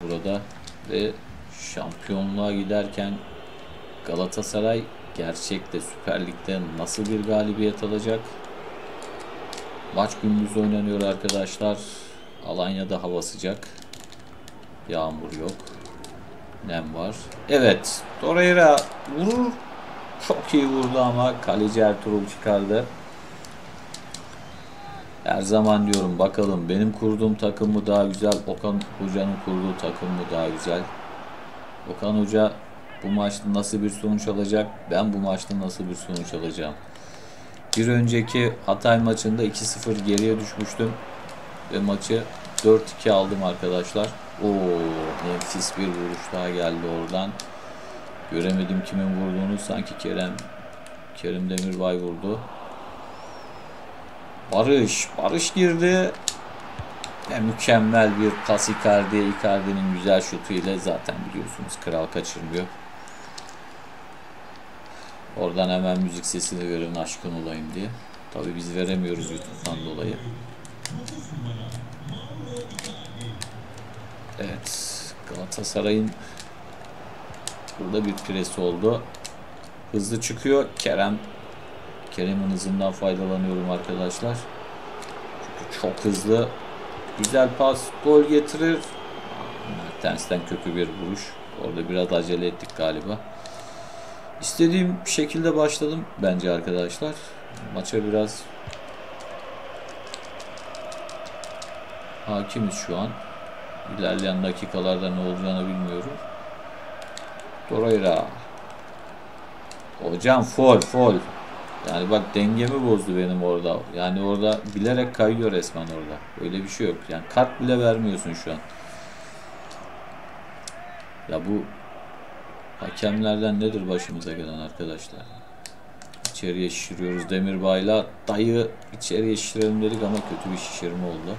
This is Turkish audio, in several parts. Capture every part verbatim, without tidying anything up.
burada ve şampiyonluğa giderken Galatasaray gerçekte Süper Lig'de nasıl bir galibiyet alacak? Maç gündüz oynanıyor arkadaşlar. Alanya'da hava sıcak. Yağmur yok. Nem var. Evet. Torreira vurur. Çok iyi vurdu ama kaleci Ertuğrul çıkardı. Her zaman diyorum bakalım benim kurduğum takım mı daha güzel, Okan Hoca'nın kurduğu takım mı daha güzel? Okan Hoca bu maçta nasıl bir sonuç alacak? Ben bu maçta nasıl bir sonuç alacağım? Bir önceki Hatay maçında iki sıfır geriye düşmüştüm ve maçı dört iki aldım arkadaşlar. Oo, nefis bir vuruş daha geldi oradan. Göremedim kimin vurduğunu, sanki Kerem Kerim Demirbay vurdu. Barış, Barış girdi. Ve mükemmel bir pas Icardi'ye. Icardi'nin güzel şutu ile zaten biliyorsunuz kral kaçırmıyor. Oradan hemen müzik sesini verin aşkın olayım diye. Tabii biz veremiyoruz YouTube'dan dolayı. Evet, Galatasaray'ın burada bir presi oldu. Hızlı çıkıyor. Kerem Kerem'in hızından faydalanıyorum arkadaşlar. Çünkü çok hızlı. Güzel pas. Gol getirir. Mertens'ten kötü bir vuruş. Orada biraz acele ettik galiba. İstediğim şekilde başladım bence arkadaşlar. Maça biraz hakimiz şu an. İlerleyen dakikalarda ne olacağını bilmiyorum. Torreira. Hocam foul foul. Yani bak dengemi bozdu benim orada. Yani orada bilerek kayıyor resmen orada. Öyle bir şey yok. Yani kart bile vermiyorsun şu an. Ya bu hakemlerden nedir başımıza gelen arkadaşlar? İçeriye şişiriyoruz Demirbay'la. Dayı içeriye şişirelim dedik ama kötü bir şişirme oldu.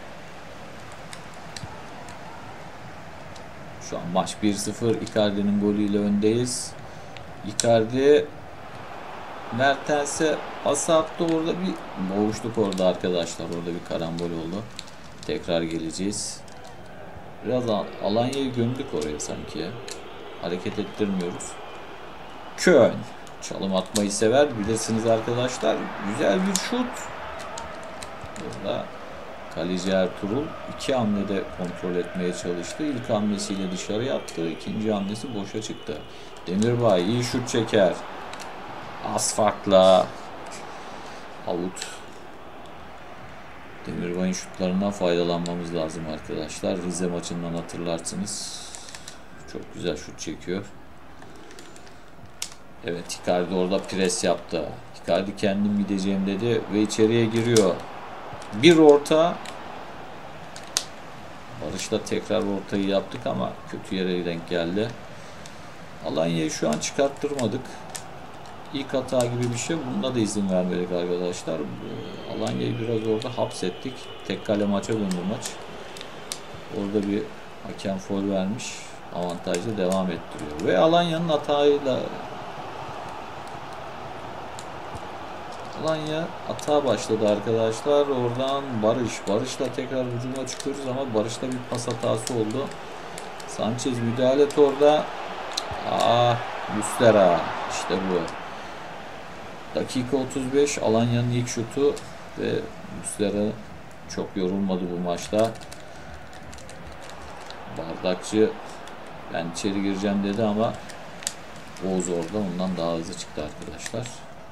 Şu an maç bir sıfır. Icardi'nin golüyle öndeyiz. Icardi Mertens'e pas attı, orada bir boğuştuk orada arkadaşlar. Orada bir karambol oldu. Tekrar geleceğiz. Biraz Alanya'yı gömdük oraya sanki ya. Hareket ettirmiyoruz. Köln çalım atmayı sever bilirsiniz arkadaşlar. Güzel bir şut. Burada kaleci Ertuğrul iki hamlede kontrol etmeye çalıştı. İlk hamlesiyle dışarıya attı. İkinci hamlesi boşa çıktı. Demirbay iyi şut çeker. Az farkla out. Demirbay'ın şutlarından faydalanmamız lazım arkadaşlar. Rize maçından hatırlarsınız. Çok güzel şut çekiyor. Evet, Icardi orada pres yaptı. Icardi kendim gideceğim dedi ve içeriye giriyor. Bir orta. Barış'la tekrar ortayı yaptık ama kötü yere denk geldi. Alanya'yı şu an çıkarttırmadık. İlk hata gibi bir şey. Bunda da izin vermedik arkadaşlar. Alanya'yı biraz orada hapsettik. Tek kale maça döndü maç. Orada bir hakem faul vermiş. Avantajlı devam ettiriyor. Ve Alanya'nın hatayla Alanya hata başladı arkadaşlar. Oradan Barış. Barış'la tekrar hücuma çıkıyoruz ama Barış'la bir pas hatası oldu. Sanchez müdahale et orada. Ah, Muslera. İşte bu. Dakika otuz beş. Alanya'nın ilk şutu ve Muslera çok yorulmadı bu maçta. Bardakçı ben içeri gireceğim dedi ama Oğuz orada ondan daha hızlı çıktı arkadaşlar.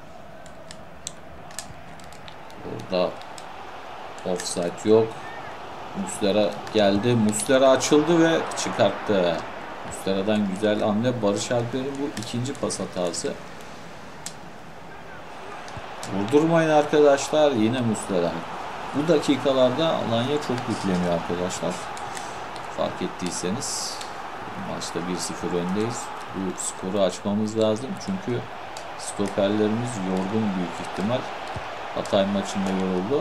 Orada offside yok. Muslera geldi. Muslera açıldı ve çıkarttı. Muslera'dan güzel hamle. Barış Alper'in bu ikinci pas hatası. Vurdurmayın arkadaşlar. Yine Muslera. Bu dakikalarda Alanya çok yükleniyor arkadaşlar. Fark ettiyseniz maçta bir sıfır öndeyiz. Bu skoru açmamız lazım. Çünkü stoperlerimiz yorgun büyük ihtimal. Hatay maçında yoruldu.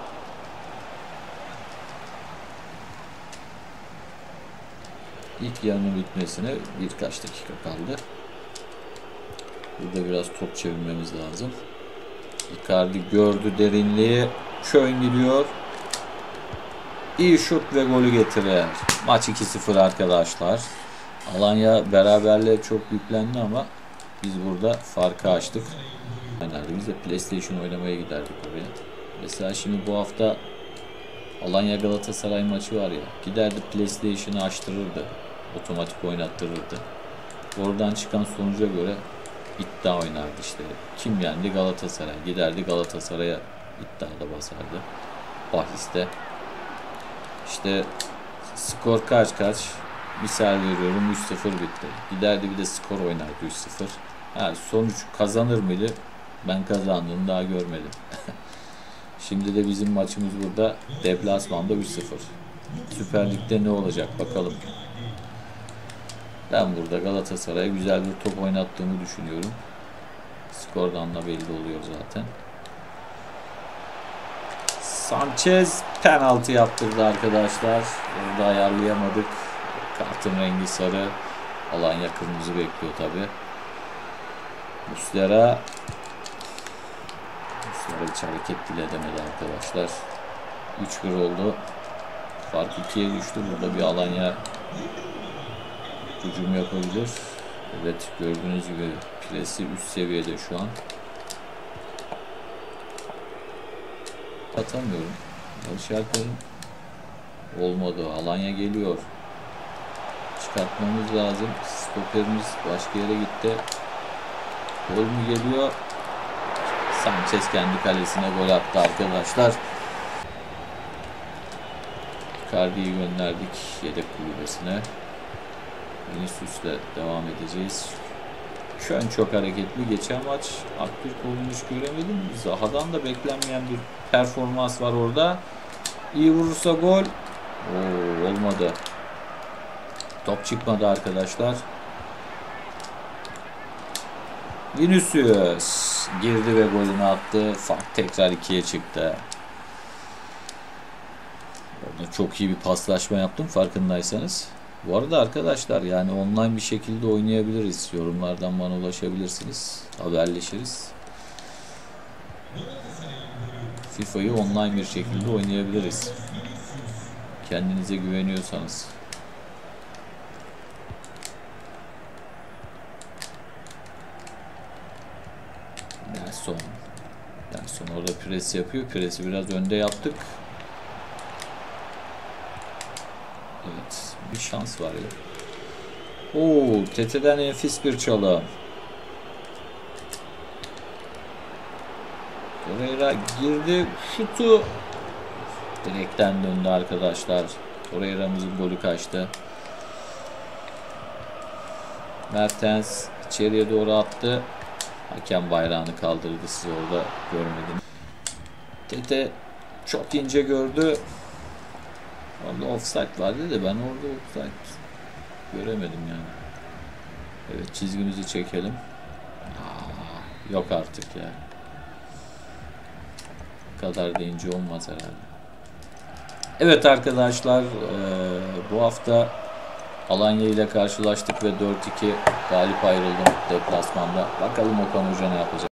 İlk yarının bitmesine birkaç dakika kaldı. Burada biraz top çevirmemiz lazım. Icardi gördü derinliği. Köln gidiyor. İyi şut ve golü getirir. Maç iki sıfır arkadaşlar. Alanya beraberliğe çok yüklendi ama biz burada farkı açtık. Biz de PlayStation oynamaya giderdik oraya. Mesela şimdi bu hafta Alanya Galatasaray maçı var ya. Giderdi PlayStation'ı açtırırdı. Otomatik oynattırırdı. Oradan çıkan sonuca göre iddia oynardı işte. Kim yendi? Galatasaray. Giderdi Galatasaray'a iddiada basardı. Bahiste. İşte skor kaç kaç? Misal veriyorum üç sıfır bitti. Giderdi bir de skor oynardı üç sıfır. Yani sonuç kazanır mıydı? Ben kazandığını daha görmedim. Şimdi de bizim maçımız burada deplasmanda üç sıfır. Süper Lig'de ne olacak bakalım. Ben burada Galatasaray'a güzel bir top oynattığımı düşünüyorum. Skordan da belli oluyor zaten. Sanchez penaltı yaptırdı arkadaşlar. Orada ayarlayamadık. Kartın rengi sarı. Alanya kırmızı bekliyor tabi. Muslera Muslera hiç hareket bile edemedi arkadaşlar. üç bir oldu. Fark ikiye düştü. Burada bir Alanya hücum yapabilir. Evet, gördüğünüz gibi presi üst seviyede şu an. Atamıyorum. Barış Alper'in olmadı. Alanya geliyor. Çıkartmamız lazım. Stoperimiz başka yere gitti. Gol mü geliyor? Sanchez kendi kalesine gol attı arkadaşlar. Icardi'yi gönderdik yedek kulübesine. Vinicius'la devam edeceğiz. Kön çok hareketli. Geçen maç Aktürk olmuş göremedim. Zaha'dan da beklenmeyen bir performans var orada. İyi vurursa gol. Oo, olmadı. Top çıkmadı arkadaşlar. Vinicius girdi ve golünü attı. Fark tekrar ikiye çıktı. Orada çok iyi bir paslaşma yaptım farkındaysanız. Bu arada arkadaşlar yani online bir şekilde oynayabiliriz. Yorumlardan bana ulaşabilirsiniz. Haberleşiriz. FIFA'yı online bir şekilde oynayabiliriz. Kendinize güveniyorsanız. Nelson. Nelson orada pres yapıyor. Presi biraz önde yaptık. Evet. Bir şans var ya. Oo, Tete'den enfis bir çalım. Torreira girdi. Şutu direkten döndü arkadaşlar. Torreira'mızın golü kaçtı. Mertens içeriye doğru attı. Hakem bayrağını kaldırdı. Siz orada görmediniz. Tete çok ince gördü. Orada offside vardı da ben orada offside göremedim yani. Evet, çizgimizi çekelim. Aa, yok artık ya. Bu kadar da ince olmaz herhalde. Evet arkadaşlar, e, bu hafta Alanya ile karşılaştık ve dört iki galip ayrıldım deplasmanda. Bakalım Okan Hoca ne yapacak.